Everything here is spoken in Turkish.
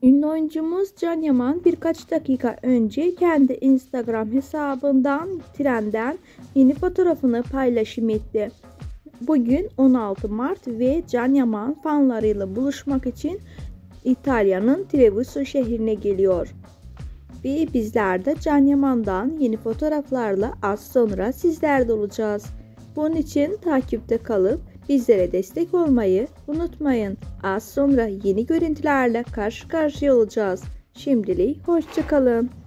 Ünlü oyuncumuz Can Yaman birkaç dakika önce kendi Instagram hesabından trenden yeni fotoğrafını paylaşım etti. Bugün 16 Mart ve Can Yaman fanlarıyla buluşmak için İtalya'nın Treviso şehrine geliyor. Ve bizler de Can Yaman'dan yeni fotoğraflarla az sonra sizlerle olacağız. Bunun için takipte kalıp bizlere destek olmayı unutmayın. Az sonra yeni görüntülerle karşı karşıya olacağız. Şimdilik hoşça kalın.